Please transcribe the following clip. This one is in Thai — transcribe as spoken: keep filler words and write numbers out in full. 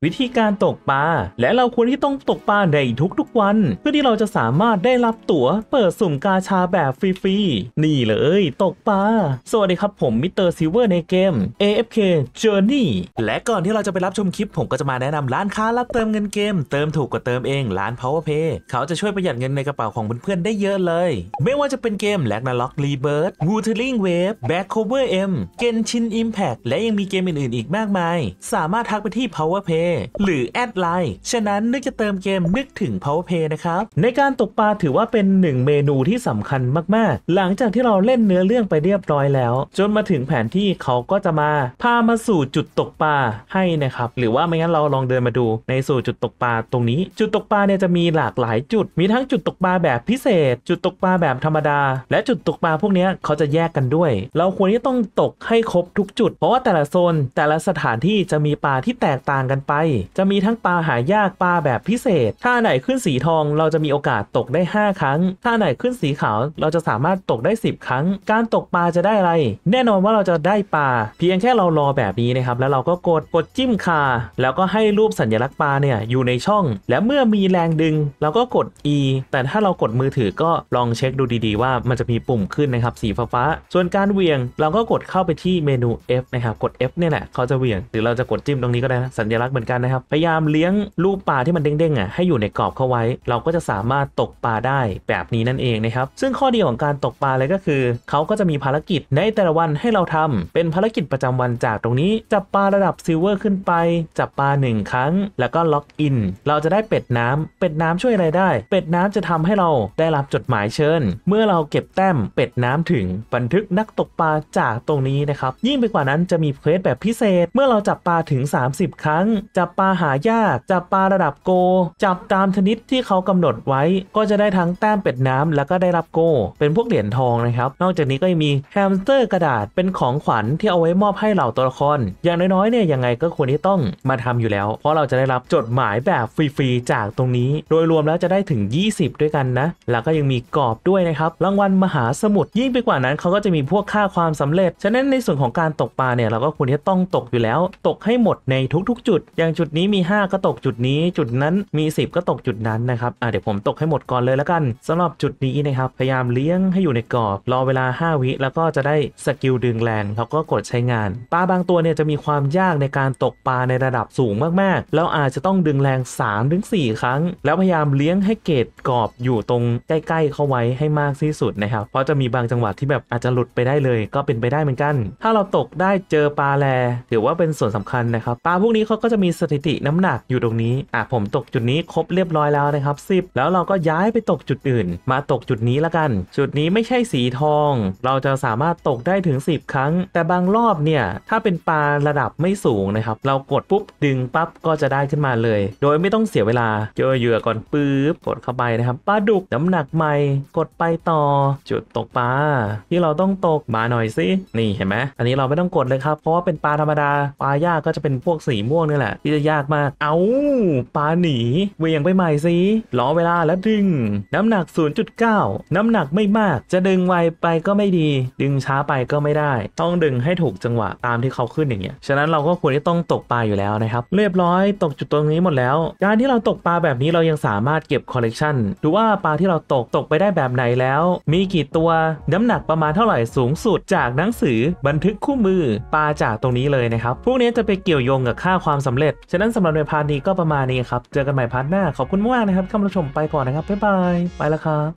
วิธีการตกปลาและเราควรที่ต้องตกปลาในทุกๆวันเพื่อที่เราจะสามารถได้รับตั๋วเปิดสุ่มกาชาแบบฟรีๆนี่เลยตกปลาสวัสดีครับผมมิสเตอร์ซิลเวอร์ในเกม เอ เอฟ เค Journey และก่อนที่เราจะไปรับชมคลิปผมก็จะมาแนะนำร้านค้ารับเติมเงินเกมเติมถูกกว่าเติมเองร้าน PowerPay เขาจะช่วยประหยัดเงินในกระเป๋าของเพื่อนๆได้เยอะเลยไม่ว่าจะเป็นเกม Ragnarok Rebirth Wuthering Waves Back Cover M Genshin Impact และยังมีเกมอื่นๆอีกมากมายสามารถทักไปที่ PowerPay หรือแอดไลน์ฉะนั้นนึกจะเติมเกมนึกถึง PowerPay นะครับในการตกปลาถือว่าเป็นหนึ่งเมนูที่สำคัญมากๆหลังจากที่เราเล่นเนื้อเรื่องไปเรียบร้อยแล้วจนมาถึงแผนที่เขาก็จะมาพามาสู่จุดตกปลาให้นะครับหรือว่าไม่งั้นเราลองเดินมาดูในสู่จุดตกปลาตรงนี้จุดตกปลาเนี่ยจะมีหลากหลายจุดมีทั้งจุดตกปลาแบบพิเศษจุดตกปลาแบบธรรมดาและจุดตกปลาพวกนี้เขาจะแยกกันด้วยเราควรที่ต้องตกให้ครบทุกจุดเพราะว่าแต่ละโซนแต่ละสถานที่จะมีปลาที่แตกต่างกันไปจะมีทั้งปลาหายากปลาแบบพิเศษถ้าไหนขึ้นสีทองเราจะมีโอกาสตกได้ห้าครั้งถ้าไหนขึ้นสีขาวเราจะสามารถตกได้สิบครั้งการตกปลาจะได้อะไรแน่นอนว่าเราจะได้ปลาเพียงแค่เรารอแบบนี้นะครับแล้วเราก็กดกดจิ้มคาแล้วก็ให้รูปสัญลักษณ์ปลาเนี่ยอยู่ในช่องและเมื่อมีแรงดึงเราก็กด E แต่ถ้าเรากดมือถือก็ลองเช็คดูดีๆว่ามันจะมีปุ่มขึ้นนะครับสีฟ้าๆส่วนการเหวี่ยงเราก็กดเข้าไปที่เมนู F นะครับกด F เนี่ยแหละเขาจะเหวี่ยงหรือเราจะกดจิ้มตรงนี้ก็ได้นะสัญลักษณ์เหมือนกันนะครับพยายามเลี้ยงรูปปลาที่มันเด้งๆอ่ะให้อยู่ในกรอบเข้าไว้เราก็จะสามารถตกปลาได้แบบนี้นั่นเองนะครับซึ่งข้อดีของการตกปลาเลยก็คือเขาก็จะมีภารกิจในแต่ละวันให้เราทำเป็นภารกิจประจำวันจากตรงนี้จับปลาระดับซิลเวอร์ขึ้นไปจับปลาหนึ่งครั้งแล้วก็ล็อกอินเราจะได้เป็ดน้ำเป็ดน้ำช่วยอะไรได้เป็ดน้ำจะทำให้เราได้รับจดหมายเชิญเมื่อเราเก็บแต้มเป็ดน้ำถึงบันทึกนักตกปลาจากตรงนี้นะครับยิ่งไปกว่านั้นจะมีเควสแบบพิเศษเมื่อเราจับปลาถึงสามสิบครั้งจับปลาหายากจับปลาระดับโกจับตามชนิดที่เขากำหนดไว้ก็จะได้ทั้งแต้มเป็ดน้ำแล้วก็ได้รับโกเป็นพวกเหรียญทองนะครับนอกจากนี้ก็ยังมีแฮมสเตอร์กระดาษเป็นของขวัญที่เอาไว้มอบให้เหล่าตัวละครอย่างน้อยๆเนี่ยยังไงก็ควรที่ต้องมาทำอยู่แล้วเพราะเราจะได้รับจดหมายแบบฟรีๆจากตรงนี้โดยรวมแล้วจะได้ถึงยี่สิบด้วยกันนะแล้วก็ยังมีกรอบด้วยนะครับรางวัลมหาสมุทรยิ่งไปกว่านั้นเขาก็จะมีพวกค่าความสำเร็จฉะนั้นในส่วนของการตกปลาเนี่ยเราก็ควรที่ต้องตกอยู่แล้วตกให้หมดในทุกๆจุดอย่างจุดนี้มีห้าก็ตกจุดนี้จุดนั้นมีสิบก็ตกจุดนั้นนะครับอ่ะเดี๋ยวผมตกให้หมดก่อนเลยแล้วกันสำหรับจุดนี้นะครับพยายามเลี้ยงให้อยู่ในกรอบรอเวลาห้าวิแล้วก็จะได้สกิลดึงแรงเขาก็กดใช้งานปลาบางตัวเนี่ยจะมีความยากในการตกปลาในระดับสูงมากๆแล้วอาจจะต้องดึงแรง สามถึงสี่ ครั้งแล้วพยายามเลี้ยงให้เกตกรอบอยู่ตรงใกล้ๆเข้าไว้ให้มากที่สุดนะครับเพราะจะมีบางจังหวะที่แบบอาจจะหลุดไปได้เลยก็เป็นไปได้เหมือนกันถ้าเราตกได้เจอปลาแลถือว่าเป็นส่วนสำคัญนะครับปลาพวกนี้เขาก็จะมีสถิติน้ำหนักอยู่ตรงนี้อ่ะผมตกจุดนี้ครบเรียบร้อยแล้วนะครับสิบแล้วเราก็ย้ายไปตกจุดอื่นมาตกจุดนี้ละกันจุดนี้ไม่ใช่สีทองเราจะสามารถตกได้ถึงสิบครั้งแต่บางรอบเนี่ยถ้าเป็นปลาระดับไม่สูงนะครับเรากดปุ๊บดึงปั๊บก็จะได้ขึ้นมาเลยโดยไม่ต้องเสียเวลาเจอเหยื่อก่อนปื๊บกดเข้าไปนะครับปลาดุกน้ำหนักใหม่กดไปต่อจุดตกปลาที่เราต้องตกมาหน่อยสินี่เห็นไหมอันนี้เราไม่ต้องกดเลยครับเพราะว่าเป็นปลาธรรมดาปลายากก็จะเป็นพวกสีม่วงนี่แหละที่จะยากมากเอาปลาหนีเวียงไปใหม่สิรอเวลาแล้วดึงน้ำหนัก ศูนย์จุดเก้า น้ำหนักไม่มากจะดึงไวไปก็ไม่ดีดึงช้าไปก็ไม่ได้ต้องดึงให้ถูกจังหวะตามที่เขาขึ้นอย่างเงี้ยฉะนั้นเราก็ควรที่ต้องตกปลาอยู่แล้วนะครับเรียบร้อยตกจุดตรงนี้หมดแล้วการที่เราตกปลาแบบนี้เรายังสามารถเก็บคอลเลกชันดูว่าปลาที่เราตกตกไปได้แบบไหนแล้วมีกี่ตัวน้ำหนักประมาณเท่าไหร่สูงสุดจากหนังสือบันทึกคู่มือปลาจากตรงนี้เลยนะครับพวกนี้จะไปเกี่ยวโยงกับค่าความสำเร็จฉะนั้นสำหรับในพาร์ทนี้ก็ประมาณนี้ครับเจอกันใหม่พาร์ทหน้าขอบคุณมากนะครับเข้ามาชมไปก่อนนะครับบ๊ายบายไปแล้วครับ